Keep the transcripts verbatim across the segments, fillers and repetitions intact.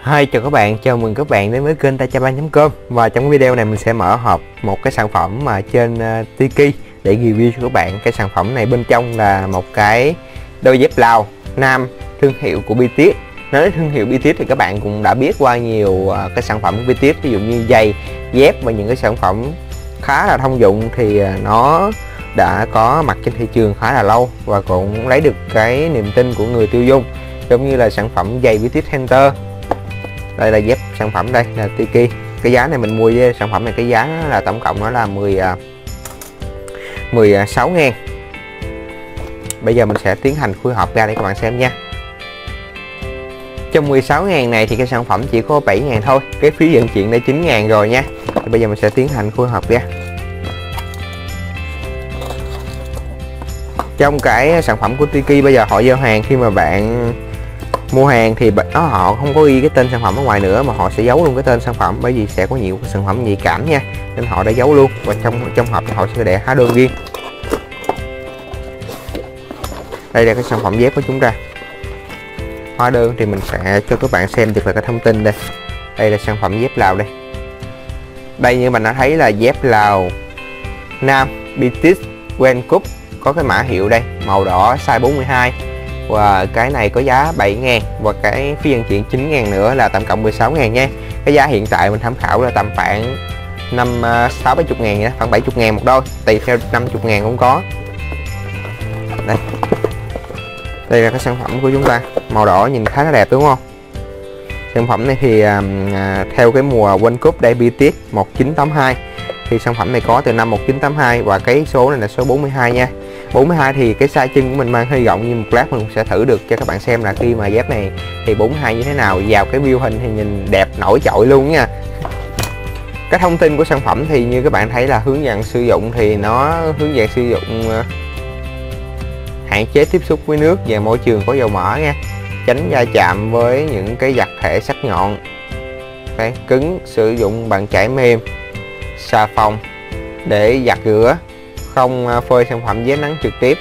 Hi, chào các bạn, chào mừng các bạn đến với kênh Taichaban chấm com. Và trong video này mình sẽ mở hộp một cái sản phẩm mà trên uh, Tiki để review cho các bạn. Cái sản phẩm này bên trong là một cái đôi dép Lào nam thương hiệu của bê tê ét. Nói đến thương hiệu bê tê ét thì các bạn cũng đã biết qua nhiều uh, cái sản phẩm của bê tê ét, ví dụ như giày, dép và những cái sản phẩm khá là thông dụng thì uh, nó đã có mặt trên thị trường khá là lâu và cũng lấy được cái niềm tin của người tiêu dùng, giống như là sản phẩm giày bê tê ét Hunter. Đây là dép sản phẩm, đây là Tiki. Cái giá này mình mua với sản phẩm này, cái giá nó là tổng cộng nó là mười sáu ngàn. Bây giờ mình sẽ tiến hành khui hộp ra để các bạn xem nha. Trong mười sáu ngàn này thì cái sản phẩm chỉ có bảy ngàn thôi. Cái phí vận chuyển đã chín ngàn rồi nha. Thì bây giờ mình sẽ tiến hành khui hộp ra. Trong cái sản phẩm của Tiki bây giờ họ giao hàng, khi mà bạn mua hàng thì nó họ không có ghi cái tên sản phẩm ở ngoài nữa mà họ sẽ giấu luôn cái tên sản phẩm, bởi vì sẽ có nhiều cái sản phẩm nhạy cảm nha, nên họ đã giấu luôn. Và trong trong hộp họ sẽ để hóa đơn riêng. Đây là cái sản phẩm dép của chúng ta. Hóa đơn thì mình sẽ cho các bạn xem được là cái thông tin đây. Đây là sản phẩm dép Lào đây. Đây như mình đã thấy là dép Lào nam bê tê ét World Cup, có cái mã hiệu đây màu đỏ size bốn mươi hai. Và cái này có giá bảy ngàn và cái phí vận chuyển chín ngàn nữa là tổng cộng mười sáu ngàn nha. Cái giá hiện tại mình tham khảo là tầm khoảng năm sáu bảy chục ngàn nha, khoảng bảy chục ngàn một đôi, tùy theo năm mươi ngàn cũng có. Đây. Đây là cái sản phẩm của chúng ta, màu đỏ nhìn khá là đẹp đúng không? Sản phẩm này thì à, theo cái mùa World Cup đây bê tê ét một chín tám hai thì sản phẩm này có từ năm một chín tám hai và cái số này là số bốn mươi hai nha. bốn mươi hai thì cái size chân của mình mang hơi rộng, nhưng một lát mình sẽ thử được cho các bạn xem là khi mà dép này thì bốn mươi hai như thế nào. Vào cái view hình thì nhìn đẹp nổi trội luôn nha. Cái thông tin của sản phẩm thì như các bạn thấy là hướng dẫn sử dụng thì nó hướng dẫn sử dụng hạn chế tiếp xúc với nước và môi trường có dầu mỡ nha, tránh va chạm với những cái vật thể sắc nhọn. Cái cứng, sử dụng bàn chải mềm, xà phòng để giặt rửa, không phơi sản phẩm dưới nắng trực tiếp.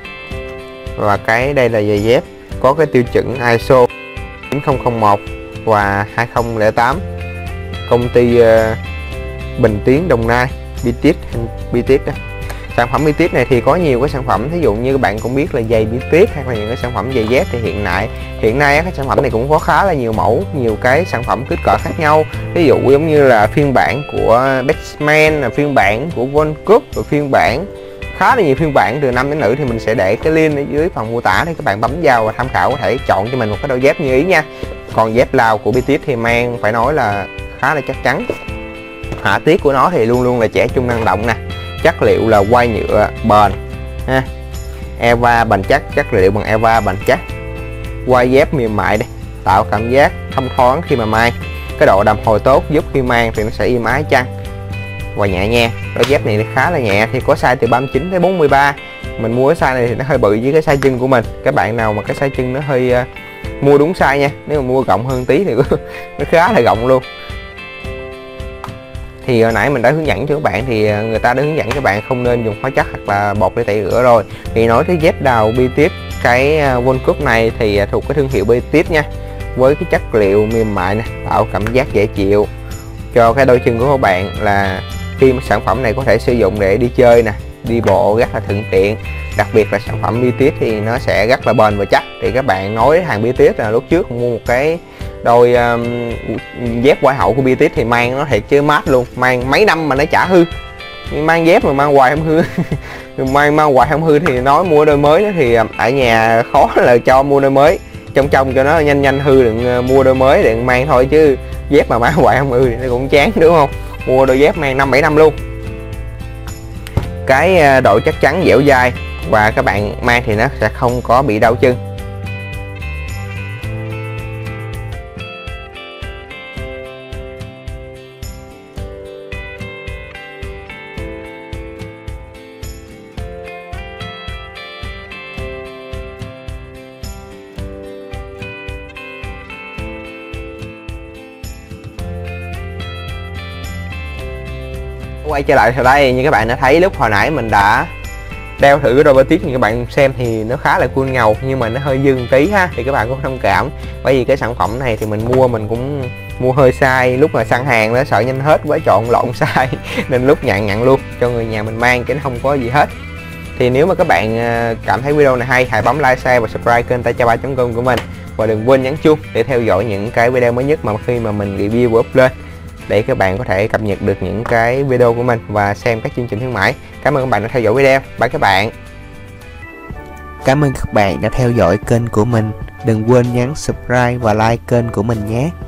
Và cái đây là giày dép có cái tiêu chuẩn i ét o chín không không một và hai không không tám, công ty uh, Bình Tiến Đồng Nai bê tê ét bê tê ét đó. Sản phẩm bê tê ét này thì có nhiều cái sản phẩm, thí dụ như các bạn cũng biết là giày bê tê ét hay là những cái sản phẩm giày dép thì hiện tại hiện nay cái sản phẩm này cũng có khá là nhiều mẫu, nhiều cái sản phẩm kích cỡ khác nhau. Ví dụ giống như là phiên bản của Batsman, là phiên bản của World Cup, và phiên bản khá là nhiều phiên bản từ nam đến nữ, thì mình sẽ để cái link ở dưới phần mô tả để các bạn bấm vào và tham khảo, có thể chọn cho mình một cái đôi dép như ý nha. Còn dép Lào của bê tê ét thì mang phải nói là khá là chắc chắn. Họa tiết của nó thì luôn luôn là trẻ trung năng động nè, chất liệu là quai nhựa bền ha, eva bền chắc, chất liệu bằng eva bền chắc, quai dép mềm mại đây, tạo cảm giác thông thoáng khi mà mang. Cái độ đầm hồi tốt giúp khi mang thì nó sẽ êm ái chân và nhẹ nhàng. Đôi dép này khá là nhẹ, thì có size từ ba mươi chín tới bốn mươi ba. Mình mua cái size này thì nó hơi bự với cái size chân của mình. Các bạn nào mà cái size chân nó hơi uh, mua đúng size nha, nếu mà mua rộng hơn tí thì nó khá là rộng luôn. Thì hồi nãy mình đã hướng dẫn cho các bạn thì người ta đã hướng dẫn các bạn không nên dùng hóa chất hoặc là bột để tẩy rửa rồi. Thì nói tới dép Lào bê tê ét cái World Cup này thì thuộc cái thương hiệu bê tê ét nha, với cái chất liệu mềm mại nè, tạo cảm giác dễ chịu cho cái đôi chân của các bạn. Là khi mà sản phẩm này có thể sử dụng để đi chơi nè, đi bộ rất là thuận tiện. Đặc biệt là sản phẩm bê tê ét thì nó sẽ rất là bền và chắc. Thì các bạn nói hàng bê tê ét là lúc trước mua một cái đôi um, dép quai hậu của bê tê ét thì mang nó thiệt chứ mát luôn, mang mấy năm mà nó chả hư. Mang dép mà mang hoài không hư mang mang hoài không hư thì nói mua đôi mới đó thì ở nhà khó là cho mua đôi mới, trong trong cho nó nhanh nhanh hư, đừng mua đôi mới đừng mang thôi, chứ dép mà mang hoài không hư thì nó cũng chán đúng không. Mua đôi dép mang năm bảy năm luôn. Cái độ chắc chắn dẻo dai và các bạn mang thì nó sẽ không có bị đau chân. Quay trở lại từ đây, như các bạn đã thấy lúc hồi nãy mình đã đeo thử cái Robotics như các bạn xem thì nó khá là cool ngầu, nhưng mà nó hơi dưng tí ha, thì các bạn cũng thông cảm, bởi vì cái sản phẩm này thì mình mua mình cũng mua hơi sai, lúc mà săn hàng nó sợ nhanh hết quá chọn lộn sai nên lúc nhận nhận luôn cho người nhà mình mang chứ nó không có gì hết. Thì nếu mà các bạn cảm thấy video này hay, hãy bấm like, share và subscribe kênh tay cha ba chấm com của mình, và đừng quên nhấn chuông để theo dõi những cái video mới nhất mà khi mà mình review và up lên, để các bạn có thể cập nhật được những cái video của mình và xem các chương trình khuyến mãi. Cảm ơn các bạn đã theo dõi video. Bye các bạn. Cảm ơn các bạn đã theo dõi kênh của mình. Đừng quên nhấn subscribe và like kênh của mình nhé.